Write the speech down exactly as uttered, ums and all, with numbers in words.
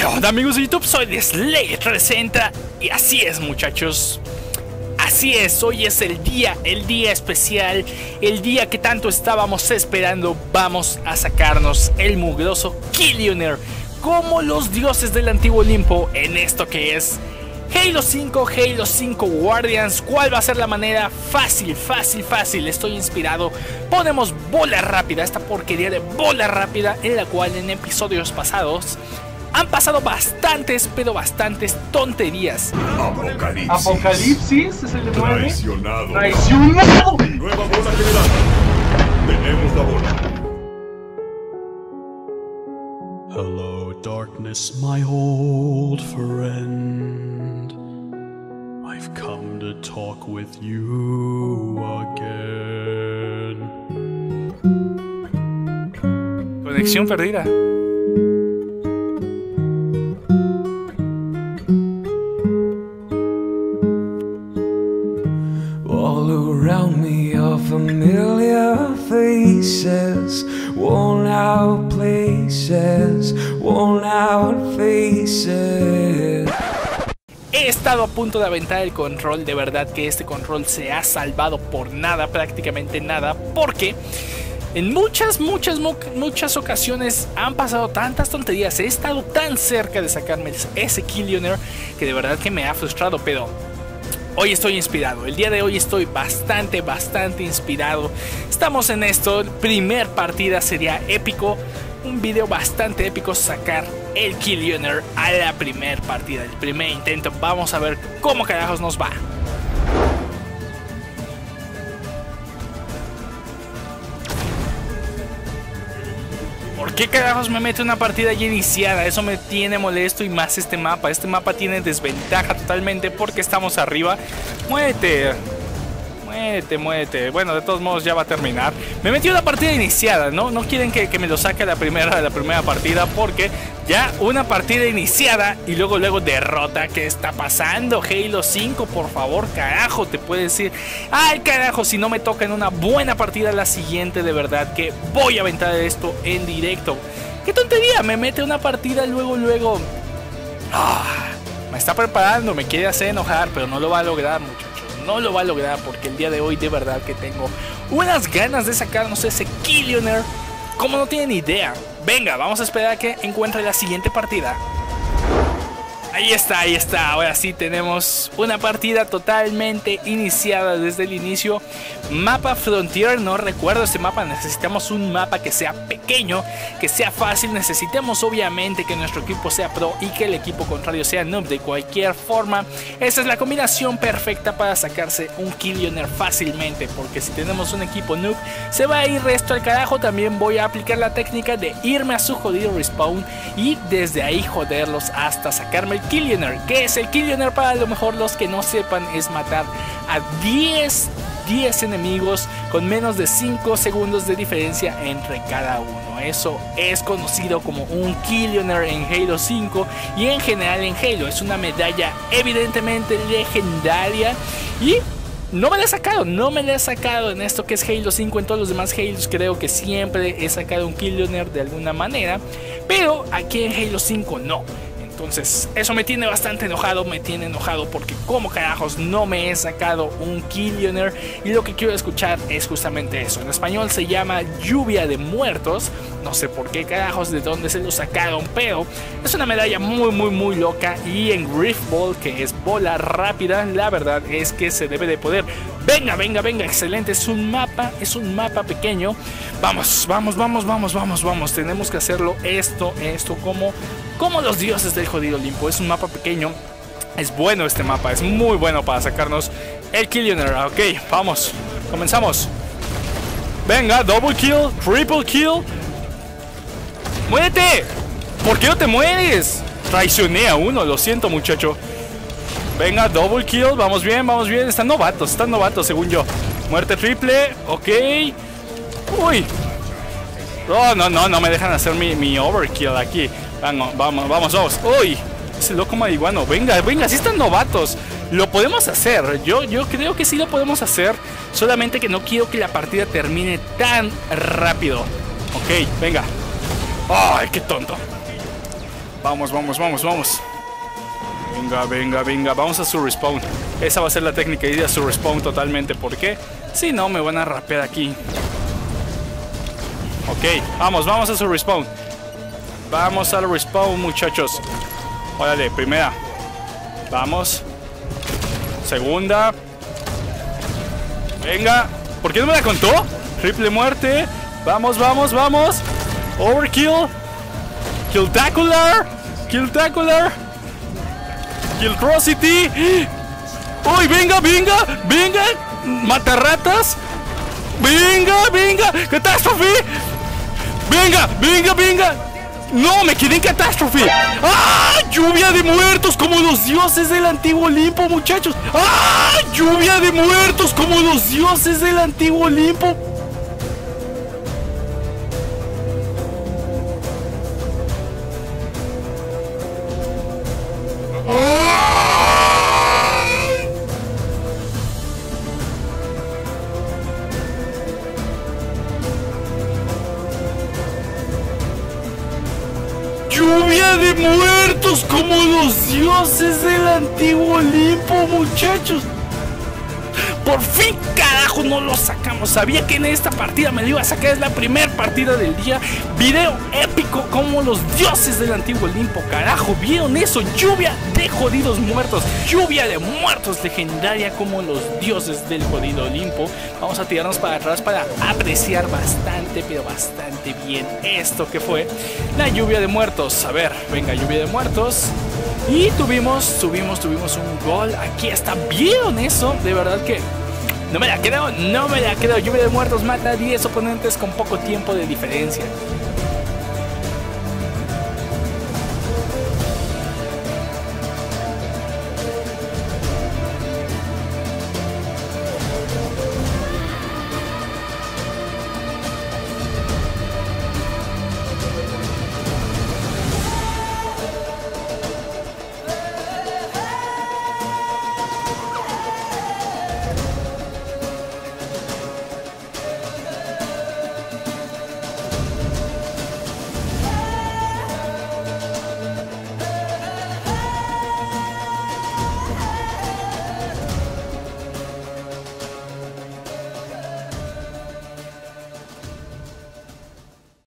¿Qué onda, amigos de YouTube? Soy de Slayer trescientos sesenta y así es, muchachos. Así es, hoy es el día, el día especial, el día que tanto estábamos esperando. Vamos a sacarnos el mugroso Killionaire como los dioses del antiguo Olimpo en esto que es Halo cinco, Halo cinco Guardians. ¿Cuál va a ser la manera? Fácil, fácil, fácil. Estoy inspirado. Ponemos bola rápida, esta porquería de bola rápida, en la cual en episodios pasados han pasado bastantes, pero bastantes tonterías. Apocalipsis. Apocalipsis es el de nueve. Traicionado. ¡Traicionado! Nueva bola generada. Tenemos la bola. Hello, darkness, my old friend. I've come to talk with you again. Conexión perdida. All around me are familiar faces, worn out places, worn out faces. He estado a punto de aventar el control, de verdad que este control se ha salvado por nada, prácticamente nada, porque en muchas, muchas, muchas ocasiones han pasado tantas tonterías, he estado tan cerca de sacarme ese Killionaire que de verdad que me ha frustrado, pero hoy estoy inspirado, el día de hoy estoy bastante, bastante inspirado. Estamos en esto, primer partida sería épico, un video bastante épico sacar el Killionaire a la primer partida, el primer intento. Vamos a ver cómo carajos nos va. ¿Por qué carajos me mete una partida ya iniciada? Eso me tiene molesto, y más este mapa. Este mapa tiene desventaja totalmente porque estamos arriba. Muévete. Muévete, muévete. Bueno, de todos modos ya va a terminar. Me metió una partida iniciada, ¿no? No quieren que, que me lo saque a la primera, a la primera partida, porque ya una partida iniciada y luego luego derrota. ¿Qué está pasando? Halo cinco, por favor, carajo, te puede decir. Ay, carajo, si no me toca en una buena partida la siguiente, de verdad que voy a aventar esto en directo. ¡Qué tontería! Me mete una partida luego, luego. Ah, me está preparando, me quiere hacer enojar, pero no lo va a lograr, muchachos. No lo va a lograr porque el día de hoy de verdad que tengo unas ganas de sacarnos ese Killionaire como no tienen idea. Venga, vamos a esperar a que encuentre la siguiente partida. Ahí está, ahí está. Ahora sí tenemos una partida totalmente iniciada desde el inicio. Mapa Frontier, no recuerdo este mapa. Necesitamos un mapa que sea pequeño, que sea fácil. Necesitamos obviamente que nuestro equipo sea pro y que el equipo contrario sea noob. De cualquier forma, esa es la combinación perfecta para sacarse un Killionaire fácilmente. Porque si tenemos un equipo noob, se va a ir resto al carajo. También voy a aplicar la técnica de irme a su jodido respawn y desde ahí joderlos hasta sacarme el Killionaire. ¿Qué es el Killionaire? Para a lo mejor los que no sepan, es matar a diez enemigos con menos de cinco segundos de diferencia entre cada uno. Eso es conocido como un Killionaire en Halo cinco y en general en Halo. Es una medalla evidentemente legendaria y no me la he sacado, no me la he sacado en esto que es Halo cinco. En todos los demás Halos creo que siempre he sacado un Killionaire de alguna manera, pero aquí en Halo cinco no. Entonces eso me tiene bastante enojado, me tiene enojado porque como carajos no me he sacado un Killionaire. Y lo que quiero escuchar es justamente eso. En español se llama lluvia de muertos. No sé por qué carajos, de dónde se lo sacaron, pero es una medalla muy muy muy loca. Y en Rift Ball, que es bola rápida, la verdad es que se debe de poder. Venga, venga, venga, excelente. Es un mapa, es un mapa pequeño. Vamos, vamos, vamos, vamos, vamos, vamos. Tenemos que hacerlo esto, esto como... como los dioses del jodido Olimpo. Es un mapa pequeño. Es bueno este mapa. Es muy bueno para sacarnos el Killionaire. Ok, vamos. Comenzamos. Venga, double kill, triple kill. ¡Muérete! ¿Por qué no te mueres? Traicioné a uno, lo siento, muchacho. Venga, double kill. Vamos bien, vamos bien. Están novatos, están novatos según yo. Muerte triple. Ok. Uy. No, no, no, no me dejan hacer mi, mi overkill aquí. Vamos, vamos, vamos, vamos. Uy, ese loco marihuano. Venga, venga, si están novatos. Lo podemos hacer. Yo, yo creo que sí lo podemos hacer. Solamente que no quiero que la partida termine tan rápido. Ok, venga. Ay, qué tonto. Vamos, vamos, vamos, vamos. Venga, venga, venga. Vamos a su respawn. Esa va a ser la técnica, ir a su respawn totalmente. ¿Por qué? Si no, me van a rapear aquí. Ok, vamos, vamos a su respawn. Vamos al respawn, muchachos. Órale, primera. Vamos. Segunda. Venga. ¿Por qué no me la contó? Triple muerte. Vamos, vamos, vamos. Overkill. Killtacular. Killtacular. Killtrocity. ¡Uy, venga, venga! ¡Venga! ¡Matarratas! ¡Venga, venga! ¡Catástrofe! ¡Venga, venga, venga! ¡No! ¡Me quedé en catástrofe! ¡Ah! ¡Lluvia de muertos como los dioses del antiguo Olimpo, muchachos! ¡Ah! ¡Lluvia de muertos como los dioses del antiguo Olimpo! ¡Lluvia de muertos como los dioses del antiguo Olimpo, muchachos! ¡Por fin, carajo, no lo sacamos! Sabía que en esta partida me lo iba a sacar. Es la primera partida del día. Video épico como los dioses del antiguo Olimpo, carajo. ¿Vieron eso? Lluvia de jodidos muertos. Lluvia de muertos legendaria como los dioses del jodido Olimpo. Vamos a tirarnos para atrás para apreciar bastante, pero bastante bien esto que fue la lluvia de muertos. A ver, venga, lluvia de muertos. Y tuvimos, tuvimos, tuvimos un gol. Aquí está. ¿Vieron eso? De verdad que no me la creo, no me la creo. Lluvia de muertos mata a diez oponentes con poco tiempo de diferencia.